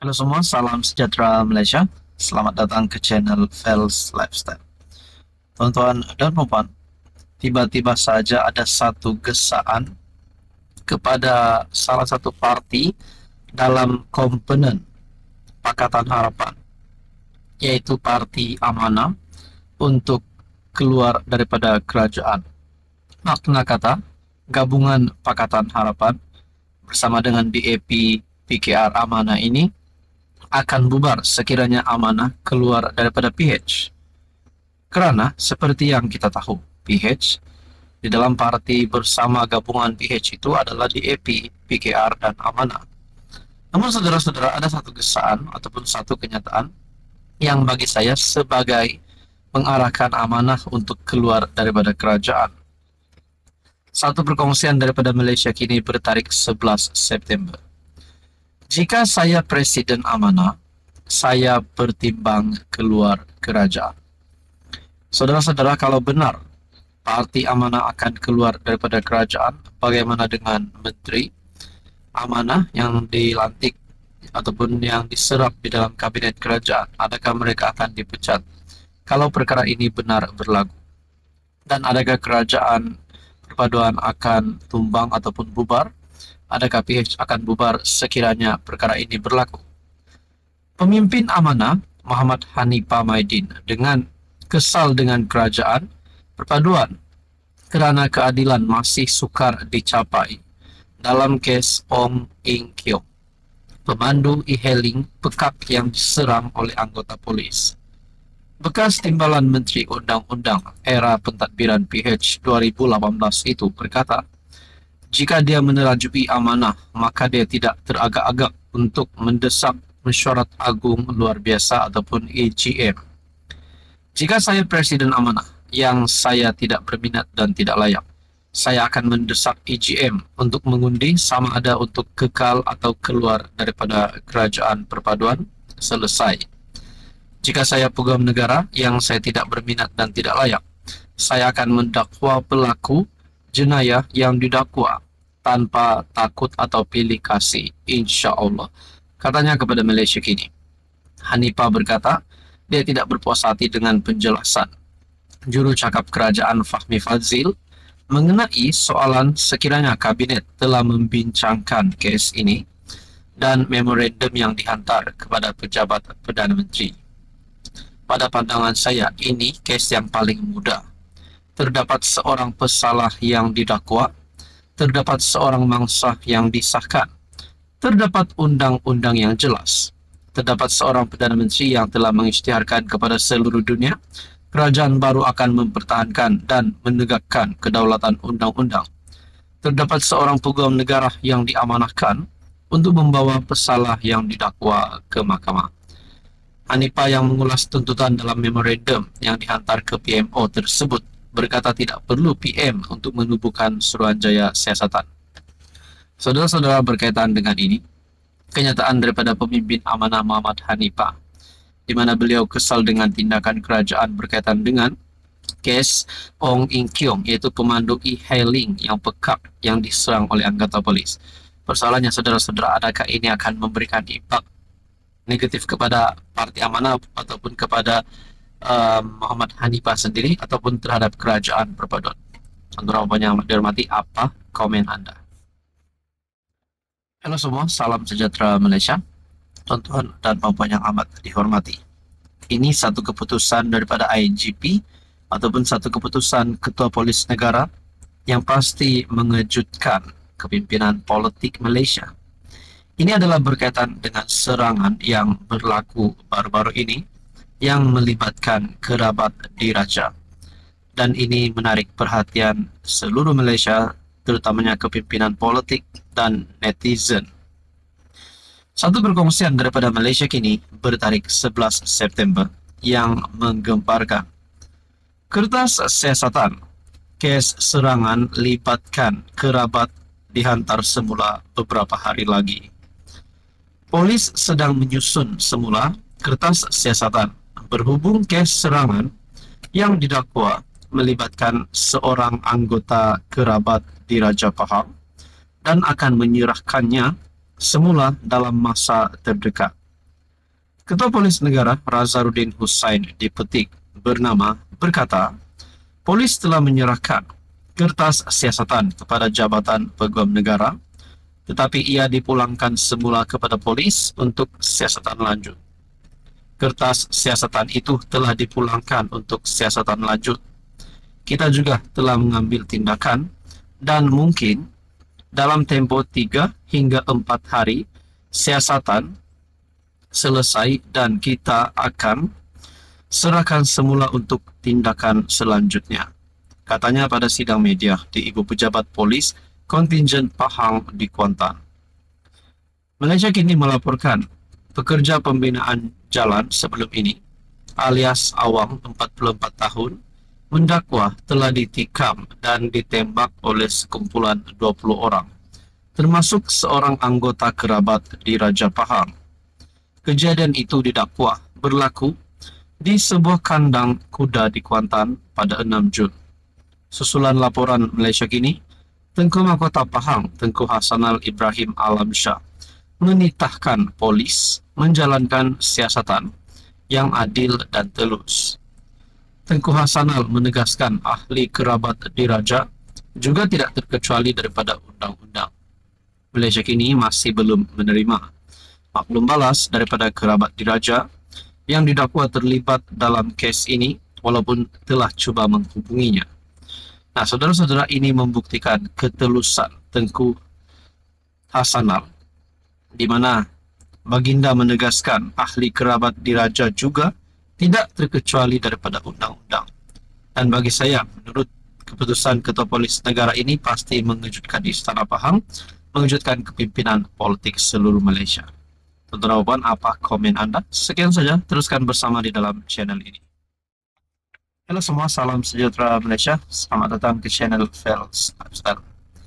Halo semua, salam sejahtera Malaysia. Selamat datang ke channel Fels Lifestyle. Tuan-tuan dan puan, tiba-tiba saja ada satu gesaan kepada salah satu parti dalam komponen Pakatan Harapan, yaitu Parti Amanah, untuk keluar daripada kerajaan. Makna kata, gabungan Pakatan Harapan bersama dengan BAP PKR Amanah ini akan bubar sekiranya Amanah keluar daripada PH. Kerana seperti yang kita tahu, PH di dalam parti bersama gabungan PH itu adalah DAP, PKR dan Amanah. Namun saudara-saudara, ada satu gesaan ataupun satu kenyataan yang bagi saya sebagai mengarahkan Amanah untuk keluar daripada kerajaan. Satu perkongsian daripada Malaysia Kini bertarikh 11 September. Jika saya Presiden Amanah, saya bertimbang keluar kerajaan. Saudara-saudara, kalau benar Parti Amanah akan keluar daripada kerajaan, bagaimana dengan Menteri Amanah yang dilantik ataupun yang diserap di dalam kabinet kerajaan? Adakah mereka akan dipecat kalau perkara ini benar berlaku? Dan adakah kerajaan perpaduan akan tumbang ataupun bubar? Adakah PH akan bubar sekiranya perkara ini berlaku? Pemimpin Amanah, Muhammad Hanifah Maidin, dengan kesal dengan kerajaan perpaduan kerana keadilan masih sukar dicapai dalam kes Ong Eng Kiong, pemandu e-hailing pekak yang diserang oleh anggota polis. Bekas timbalan Menteri Undang-Undang era pentadbiran PH 2018 itu berkata, jika dia menerajui Amanah, maka dia tidak teragak-agak untuk mendesak Mesyuarat Agung Luar Biasa ataupun AGM. Jika saya Presiden Amanah yang saya tidak berminat dan tidak layak, saya akan mendesak AGM untuk mengundi sama ada untuk kekal atau keluar daripada kerajaan perpaduan selesai. Jika saya Pegawai Negara yang saya tidak berminat dan tidak layak, saya akan mendakwa pelaku jenayah yang didakwa tanpa takut atau pilih kasih, insya-Allah, katanya kepada Malaysia Kini. Hanifah berkata, dia tidak berpuas hati dengan penjelasan juru cakap kerajaan Fahmi Fadzil mengenai soalan sekiranya kabinet telah membincangkan kes ini dan memorandum yang dihantar kepada pejabat Perdana Menteri. Pada pandangan saya, ini kes yang paling mudah. Terdapat seorang pesalah yang didakwa, terdapat seorang mangsa yang disahkan, terdapat undang-undang yang jelas, terdapat seorang Perdana Menteri yang telah mengisytiharkan kepada seluruh dunia kerajaan baru akan mempertahankan dan menegakkan kedaulatan undang-undang. Terdapat seorang pegawai negara yang diamanahkan untuk membawa pesalah yang didakwa ke mahkamah. Hanifah yang mengulas tuntutan dalam memorandum yang dihantar ke PMO tersebut berkata tidak perlu PM untuk menubuhkan Suruhanjaya Siasatan. Saudara-saudara, berkaitan dengan ini, kenyataan daripada pemimpin Amanah Muhammad Hanifah, di mana beliau kesal dengan tindakan kerajaan berkaitan dengan kes Ong Eng Kiong, yaitu pemandu e-hailing yang pekak yang diserang oleh anggota polis. Persoalannya, saudara-saudara, adakah ini akan memberikan impak negatif kepada Parti Amanah ataupun kepada Muhammad Hanifah sendiri ataupun terhadap kerajaan perpaduan? Tuan-tuan yang dihormati, apa komen anda? Halo semua, salam sejahtera Malaysia. Tuan-tuan dan puan yang amat dihormati, ini satu keputusan daripada IGP ataupun satu keputusan Ketua Polis Negara yang pasti mengejutkan kepimpinan politik Malaysia. Ini adalah berkaitan dengan serangan yang berlaku baru-baru ini yang melibatkan kerabat diraja. Dan ini menarik perhatian seluruh Malaysia, terutamanya kepimpinan politik dan netizen. Satu perkongsian daripada Malaysia Kini bertarikh 11 September yang menggemparkan. Kertas siasatan, kes serangan libatkan kerabat dihantar semula beberapa hari lagi. Polis sedang menyusun semula kertas siasatan berhubung kes serangan yang didakwa melibatkan seorang anggota kerabat diraja Pahang dan akan menyerahkannya semula dalam masa terdekat. Ketua Polis Negara Razarudin Hussain dipetik bernama berkata, polis telah menyerahkan kertas siasatan kepada Jabatan Peguam Negara, tetapi ia dipulangkan semula kepada polis untuk siasatan lanjut. Kertas siasatan itu telah dipulangkan untuk siasatan lanjut. Kita juga telah mengambil tindakan dan mungkin dalam tempo 3 hingga 4 hari siasatan selesai dan kita akan serahkan semula untuk tindakan selanjutnya, katanya pada sidang media di Ibu Pejabat Polis Kontingen Pahang di Kuantan. Malaysia kini melaporkan pekerja pembinaan jalan sebelum ini, alias Awang 44 tahun, mendakwa telah ditikam dan ditembak oleh sekumpulan 20 orang, termasuk seorang anggota kerabat di Raja Pahang. Kejadian itu didakwa berlaku di sebuah kandang kuda di Kuantan pada 6 Jun. Susulan laporan Malaysia kini, Tengku Mahkota Pahang Tengku Hassanal Ibrahim Alamsyah menitahkan polis menjalankan siasatan yang adil dan telus. Tengku Hassanal menegaskan ahli kerabat diraja juga tidak terkecuali daripada undang-undang. Malaysia kini masih belum menerima maklum balas daripada kerabat diraja yang didakwa terlibat dalam kes ini walaupun telah cuba menghubunginya. Nah, saudara-saudara, ini membuktikan ketelusan Tengku Hassanal, di mana baginda menegaskan ahli kerabat diraja juga tidak terkecuali daripada undang-undang. Dan bagi saya, menurut keputusan Ketua Polis Negara ini pasti mengejutkan Istana Pahang, mengejutkan kepimpinan politik seluruh Malaysia. Tuan-tuan dan puan, apa komen Anda? Sekian saja, teruskan bersama di dalam channel ini. Halo semua, salam sejahtera Malaysia. Selamat datang ke channel Fels Lifestyle.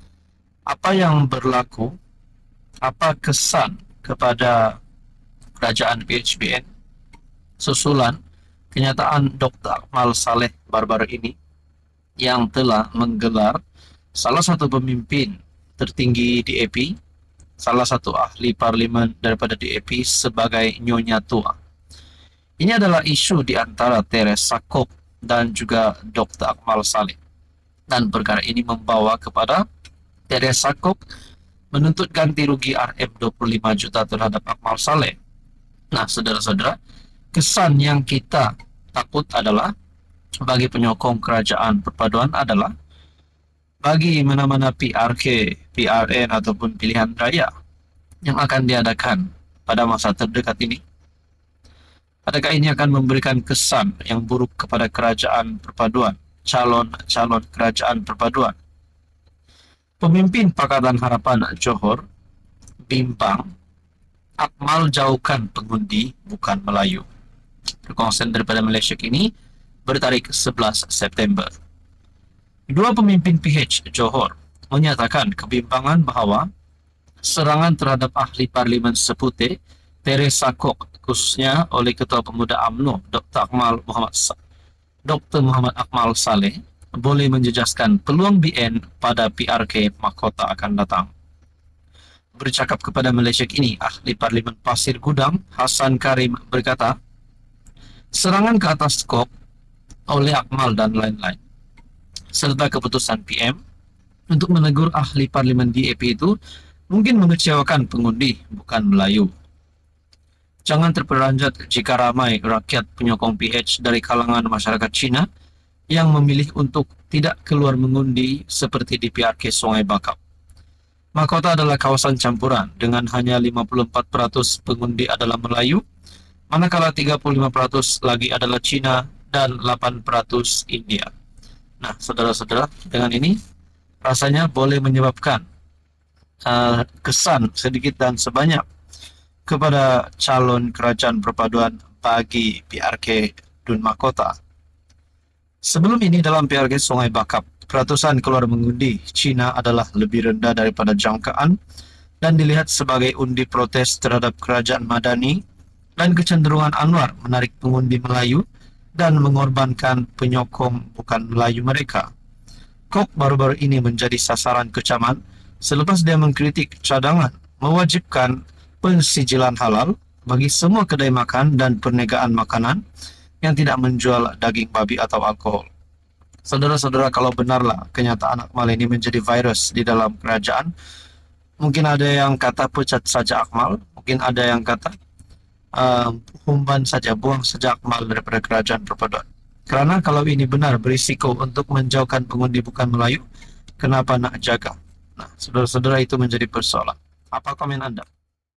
Apa yang berlaku, apa kesan kepada kerajaan PHBN susulan kenyataan Dr. Akmal Saleh baru-baru ini yang telah menggelar salah satu pemimpin tertinggi DAP, salah satu ahli parlimen daripada DAP sebagai Nyonya Tua. Ini adalah isu di antara Teresa Kok dan juga Dr. Akmal Saleh. Dan perkara ini membawa kepada Teresa Kok menuntut ganti rugi RM 25 juta terhadap Akmal Saleh. Nah, saudara-saudara, kesan yang kita takut adalah bagi penyokong kerajaan perpaduan adalah bagi mana-mana PRK, PRN ataupun pilihan raya yang akan diadakan pada masa terdekat ini, adakah ini akan memberikan kesan yang buruk kepada kerajaan perpaduan, calon-calon kerajaan perpaduan? Pemimpin Pakatan Harapan Johor bimbang Akmal jauhkan pengundi bukan Melayu. Perkongsian daripada Malaysia kini bertarik 11 September. Dua pemimpin PH Johor menyatakan kebimbangan bahawa serangan terhadap ahli parlimen Seputeh Teresa Kok, khususnya oleh Ketua Pemuda UMNO Dr. Muhammad Akmal Saleh, boleh menjejaskan peluang BN pada PRK Mahkota akan datang. Bercakap kepada Malaysia kini, ahli parlimen Pasir Gudang Hassan Karim berkata, serangan ke atas Kok oleh Akmal dan lain-lain serta keputusan PM untuk menegur ahli parlimen DAP itu mungkin mengecewakan pengundi bukan Melayu. Jangan terperanjat jika ramai rakyat penyokong PH dari kalangan masyarakat Cina yang memilih untuk tidak keluar mengundi seperti di PRK Sungai Bakap. Mahkota adalah kawasan campuran dengan hanya 54% pengundi adalah Melayu, manakala 35% lagi adalah Cina dan 8% India. Nah, saudara-saudara, dengan ini rasanya boleh menyebabkan kesan sedikit dan sebanyak kepada calon kerajaan perpaduan bagi PRK Dun Mahkota. Sebelum ini dalam PRK Sungai Bakap, peratusan keluar mengundi Cina adalah lebih rendah daripada jangkaan dan dilihat sebagai undi protes terhadap kerajaan Madani dan kecenderungan Anwar menarik pengundi Melayu dan mengorbankan penyokong bukan Melayu mereka. Kok baru-baru ini menjadi sasaran kecaman selepas dia mengkritik cadangan mewajibkan pensijilan halal bagi semua kedai makan dan perniagaan makanan yang tidak menjual daging babi atau alkohol. Saudara-saudara, kalau benarlah kenyataan Akmal ini menjadi virus di dalam kerajaan, mungkin ada yang kata pecat saja Akmal, mungkin ada yang kata umban saja, buang saja Akmal daripada kerajaan perpaduan. Karena kalau ini benar berisiko untuk menjauhkan pengundi bukan Melayu, kenapa nak jaga? Nah, saudara-saudara, itu menjadi persoalan. Apa komen Anda?